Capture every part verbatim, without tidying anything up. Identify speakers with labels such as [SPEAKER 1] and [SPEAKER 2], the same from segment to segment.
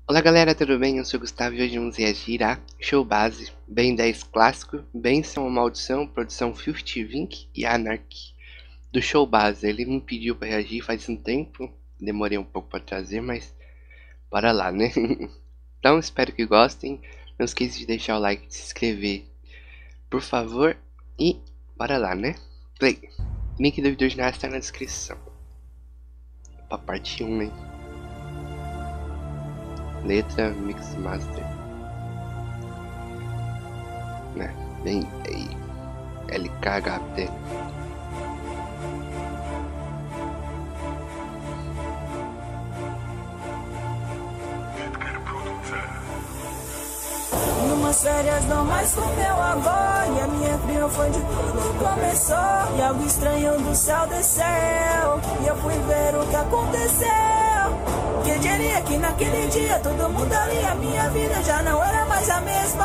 [SPEAKER 1] Olá galera, tudo bem? Eu sou o Gustavo e hoje vamos reagir a Show Base, Ben dez clássico, Benção ou Maldição, produção Filthy Vink e Anarchy. Do Show Base, ele me pediu para reagir faz um tempo, demorei um pouco para trazer, mas bora lá, né? Então espero que gostem, não esqueça de deixar o like, de se inscrever, por favor, e bora lá, né? Play! Link do vídeo original está na descrição. Pra parte um, hein? Letra Mix Master, né? Bem aí, L K H T.
[SPEAKER 2] Numas férias não mais com meu avô, e a minha frio foi de tudo começou. E algo estranho do céu desceu, e eu fui ver o que aconteceu. Que diria que naquele dia tudo mudaria, minha vida já não era mais a mesma.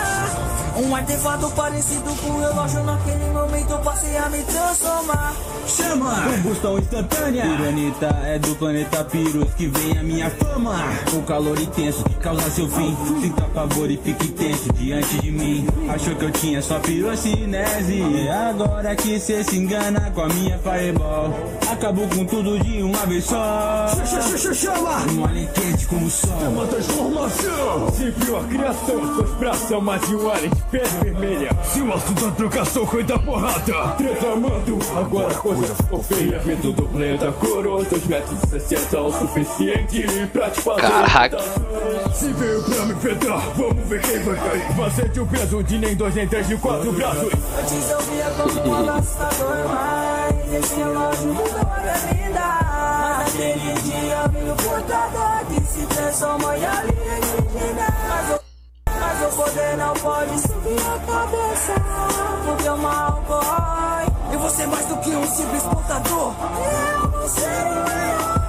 [SPEAKER 2] Um artefato parecido com um relógio, naquele momento passei a me transformar.
[SPEAKER 3] Chama! Combustão instantânea. Uranita é do planeta Pyrrhus que vem a minha fama. O calor intenso que causa seu fim. Sinta pavor e fique tenso diante de mim. Achou que eu tinha só pirocinese, agora que cê se engana com a minha fireball. Acabou com tudo de uma vez só.
[SPEAKER 4] Chama!
[SPEAKER 3] Um alien quente como o sol.
[SPEAKER 4] É uma transformação! Se viu a criação, seus braços são mais de um alien de pele vermelha. Se o assunto é trocação, foi da porrada. Tramando, agora a coisa ficou feia. Medo do planeta coroa, dois metros e sessenta o suficiente pra te fazer.
[SPEAKER 1] Caraca.
[SPEAKER 4] Se veio pra me pedrar, vamos ver quem vai cair. Fazer de um peso de nem dois, nem três, de quatro braços.
[SPEAKER 2] Antes eu via como um abraçador, mas esse relógio mudou a minha vida. Mas naquele dia veio o portador que se transformou em alienígena. Mas o, mas o poder não pode subir a cabeça, porque o mal corrói. Eu vou ser mais do que um simples portador. Eu vou ser um herói.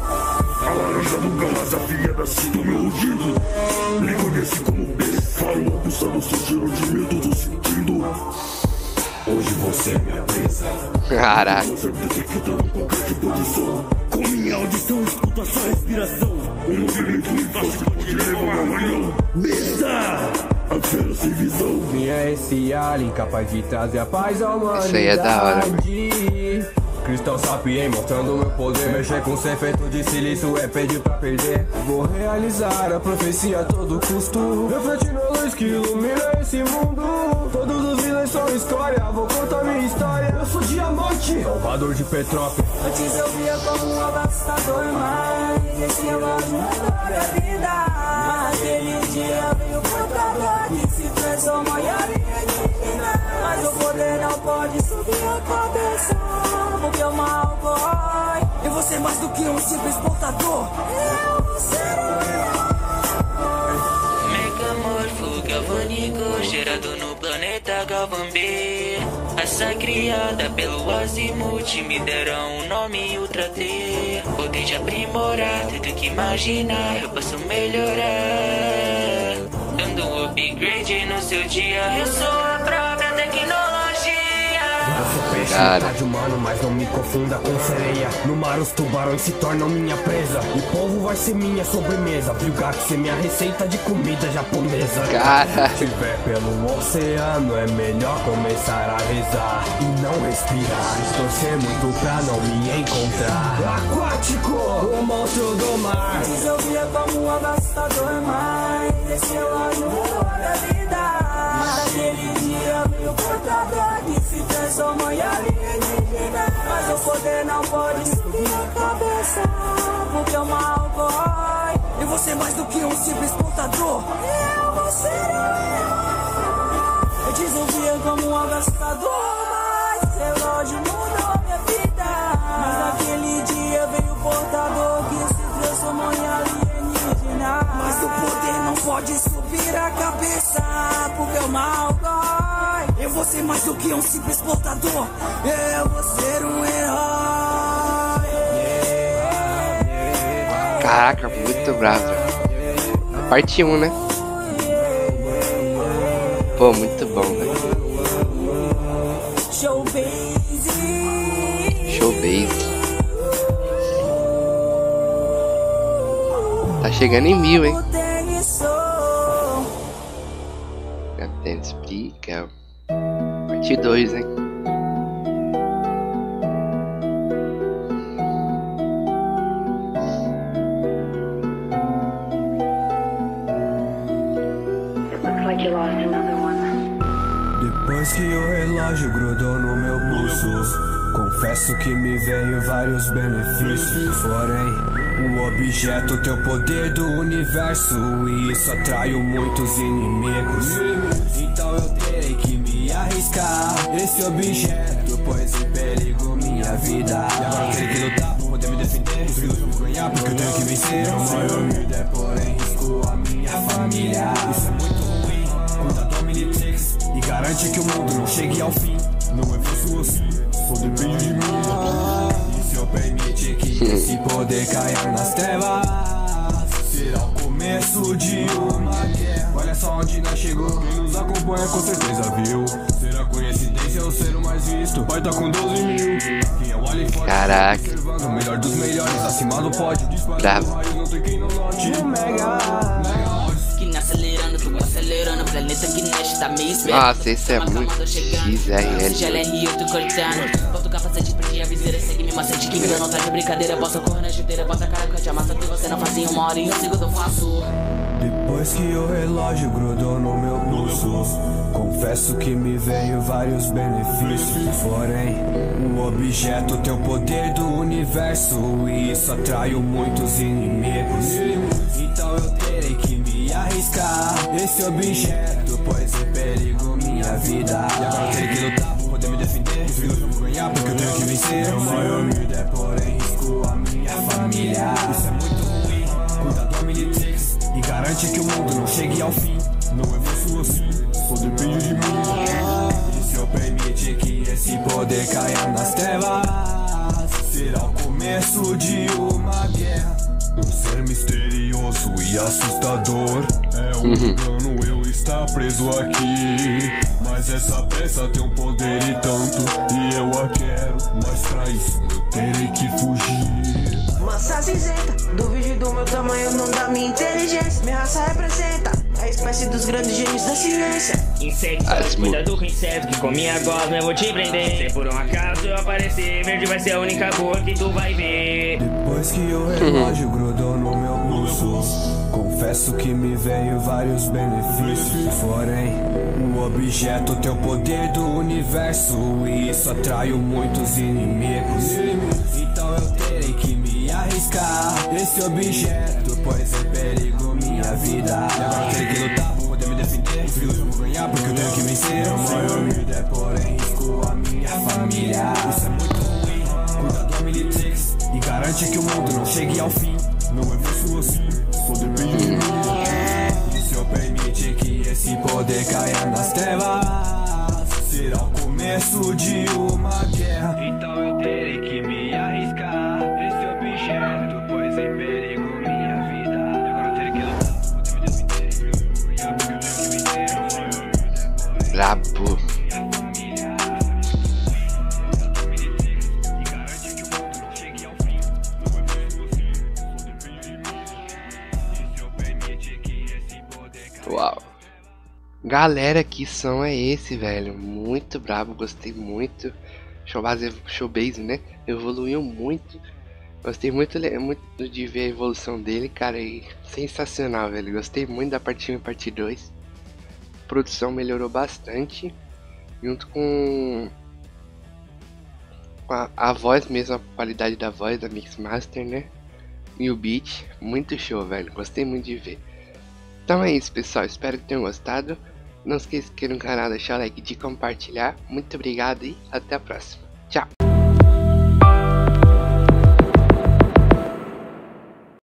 [SPEAKER 5] A laranja nunca mais afiada sinto meu rugido. Me conhece como Befaro, abusando seu cheiro de medo, tô sentindo. Hoje você é minha presa.
[SPEAKER 1] Caraca.
[SPEAKER 5] Você detectando qualquer tipo de som. Com minha audição escuta sua respiração. Um movimento invaso pode levar um arranhão. Besta! A fera sem visão.
[SPEAKER 6] Minha esse alien capaz de trazer a paz à humanidade.
[SPEAKER 1] Isso aí é da hora, mano.
[SPEAKER 6] Cristal Sapien mostrando meu poder. Mexer com ser feito de silício é pedir pra perder. Vou realizar a profecia a todo custo, refletindo a luz que ilumina esse mundo. Todos os vilões são escória, vou contar minha história. Eu sou diamante, salvador de Petrópolis.
[SPEAKER 2] Antes eu via como um abraçador, mas esse relógio mudou a minha vida. Mas aquele dia veio o portador que se transformou em alienígena. Mas o poder não pode subir a cabeça, porque o mal corrói. Eu vou ser mais do que um simples portador. Eu vou ser um herói.
[SPEAKER 7] Megamorfo galvânico, gerado no planeta Galvan B. Essa criada pelo Azimuth me deram um nome Ultra T. Poder de aprimorar tudo que imaginar, eu posso melhorar. Dando um upgrade no seu dia, eu sou a própria tecnologia.
[SPEAKER 6] Eu sou peixe, metade humano, mas não me confunda com sereia. No mar os tubarões se tornam minha presa. O povo vai ser minha sobremesa. Viu gato ser minha receita de comida japonesa.
[SPEAKER 1] Cara.
[SPEAKER 6] Se tiver pelo oceano é melhor começar a rezar e não respirar. Torcer muito pra não me encontrar. Aquático, o monstro do mar.
[SPEAKER 2] Antes eu via como um abraçador, mas esse relógio mudou a minha vida. Mas naquele dia veio o portador que se transformou em alienígena. Mas o poder não pode subir a cabeça, porque o mal corrói. Eu vou ser mais do que um simples portador. Eu vou ser um herói. Antes eu via como um abraçador, mas esse relógio mudou a minha vida. Mas naquele dia veio o portador que se transformou em alienígena. Mas o poder não pode subir a cabeça, porque o mal corrói. Eu vou ser mais do que um simples portador. Eu vou ser um herói.
[SPEAKER 1] Caraca, muito bravo. Parte um, né? Pô, muito bom, velho.
[SPEAKER 2] Show Base.
[SPEAKER 1] Show Base. Tá chegando em mil, hein? Até explica. Parte dois, hein?
[SPEAKER 6] Depois que o relógio grudou no meu pulso, confesso que me veio vários benefícios. Porém, o objeto tem o poder do universo, e isso atrai muitos inimigos. Então eu terei que me arriscar esse objeto, pois em perigo minha vida. E agora eu terei que lutar pra poder me defender. Os filhos eu vou ganhar porque eu tenho que vencer. O maior medo é pôr em risco a minha família. Isso é muito ruim, cuidado Omnitrix, e garante que o mundo não chegue ao fim. Não é fácil assim, só depende de mim. E se eu permitir que esse poder caia nas trevas, será o começo de uma guerra. Olha só onde nós chegou, quem nos acompanha com certeza viu. Será coincidência ou ser o mais visto? Vai tá com doze mil. Quem é o alien forte?
[SPEAKER 1] Caraca.
[SPEAKER 6] O melhor dos melhores, acima do pódio.
[SPEAKER 1] Bravo.
[SPEAKER 6] Não tem quem não note. Mega, mega
[SPEAKER 2] acelerando, tu acelerando, planeta que mexe, tá meio esperto.
[SPEAKER 1] Nossa, esse é muito X R L.
[SPEAKER 2] Já é Rio, tu cortando. Bota o capacete, perdi a viseira, segue me macete, que vida não tá de brincadeira. Posso correr na chuteira, bota a cara, cante a massa que você não fazia uma hora e um segundo eu faço.
[SPEAKER 6] Depois que o relógio grudou no meu pulso, confesso que me veio vários benefícios. Porém, o objeto tem o poder do universo, e isso atrai muitos inimigos. Então eu terei que me arriscar esse objeto, pois em perigo minha vida. E agora eu terei que lutar pra poder me defender. Os filhos eu vou ganhar porque eu tenho que vencer. O maior medo é pôr em risco a minha família. Isso é muito ruim, cuidado Omnitrix, e garante que o mundo não chegue ao fim. Não é fácil assim, só depende de mim. E se eu permitir que esse poder caia nas trevas, será o começo de uma guerra. Um ser misterioso e assustador, é um engano eu estar preso aqui. Mas essa peça tem um poder e tanto, e eu a quero, mas pra isso eu terei que fugir.
[SPEAKER 8] Massa cinzenta, duvide do meu tamanho, não da minha inteligência. Minha raça representa a espécie dos grandes gênios da ciência.
[SPEAKER 9] Inseto, cuidado com inseto que com minha gosma eu vou te prender. Se por um acaso eu aparecer, verde vai ser a única cor que tu vai ver.
[SPEAKER 6] Depois que o relógio grudou no meu pulso, confesso que me veio vários benefícios. Porém, o objeto tem o poder do universo, e isso atrai muitos inimigos. Então eu terei que me arriscar esse objeto, pois em perigo minha vida. E agora eu terei que lutar pra poder me defender. Os filhos eu vou ganhar porque eu tenho que vencer. O maior medo é pôr em risco a minha família. Isso é muito ruim, cuidado Omnitrix, e garante que o mundo não chegue ao fim. Não é fácil assim, só depende de mim. E se eu permitir que esse poder caia nas trevas, será o começo de uma guerra. Então eu terei que me arriscar esse objeto, pois em perigo minha vida. E agora eu terei que lutar pra poder me defender. Porque eu tenho que vencer.
[SPEAKER 1] Brabo. Uau. Galera, que som é esse, velho? Muito brabo, gostei muito. Showbase, Showbase, né? Evoluiu muito. Gostei muito, muito de ver a evolução dele, cara. E sensacional, velho. Gostei muito da parte um e parte dois. A produção melhorou bastante. Junto com a, a voz mesmo, a qualidade da voz da Mixmaster, né? E o beat, muito show, velho. Gostei muito de ver. Então é isso, pessoal, espero que tenham gostado. Não esqueça de inscrever no canal, deixar o like, de compartilhar. Muito obrigado e até a próxima.